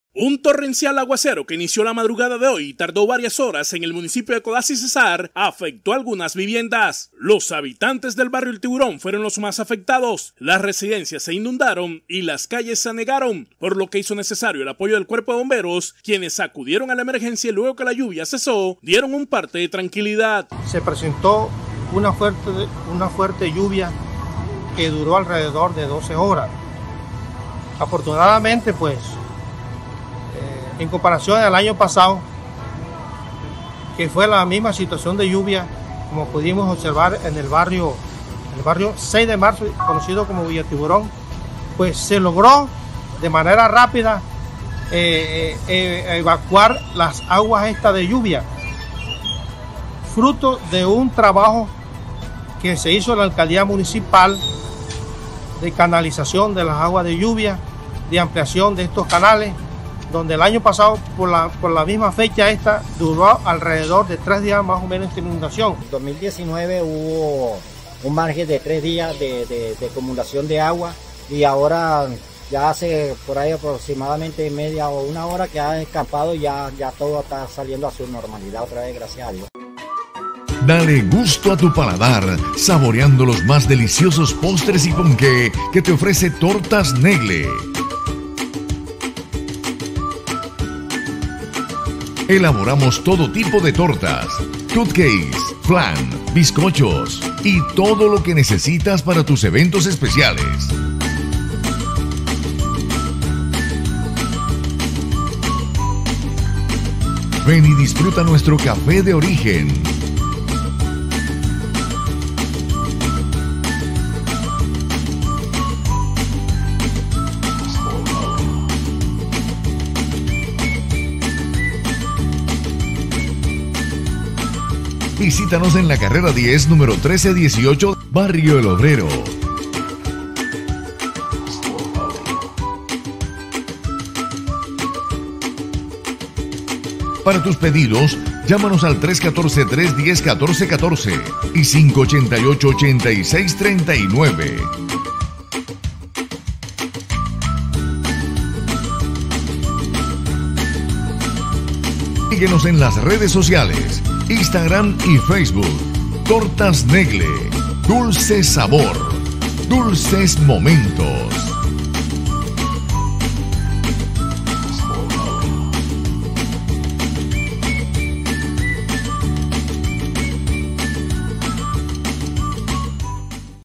Un torrencial aguacero que inició la madrugada de hoy y tardó varias horas en el municipio de Codazzi Cesar afectó algunas viviendas. Los habitantes del barrio El Tiburón fueron los más afectados. Las residencias se inundaron y las calles se anegaron, por lo que hizo necesario el apoyo del cuerpo de bomberos, quienes acudieron a la emergencia y luego que la lluvia cesó, dieron un parte de tranquilidad. Se presentó una fuerte lluvia que duró alrededor de 12 horas. Afortunadamente, pues, en comparación al año pasado, que fue la misma situación de lluvia, como pudimos observar en el barrio 6 de marzo, conocido como Villa Tiburón, pues se logró de manera rápida evacuar las aguas estas de lluvia, fruto de un trabajo que se hizo en la alcaldía municipal de canalización de las aguas de lluvia, de ampliación de estos canales, donde el año pasado, por la misma fecha esta, duró alrededor de 3 días más o menos de inundación. En 2019 hubo un margen de 3 días de acumulación de agua y ahora ya hace por ahí aproximadamente media o una hora que ha escapado y ya todo está saliendo a su normalidad otra vez, gracias a Dios. Dale gusto a tu paladar, saboreando los más deliciosos postres y ponqué que te ofrece Tortas Negle. Elaboramos todo tipo de tortas, cupcakes, flan, bizcochos y todo lo que necesitas para tus eventos especiales. Ven y disfruta nuestro café de origen. Visítanos en la carrera 10, número 1318, Barrio El Obrero. Para tus pedidos, llámanos al 314-310-1414 y 588-8639. Síguenos en las redes sociales, Instagram y Facebook. Tortas Negle, dulce sabor, dulces momentos.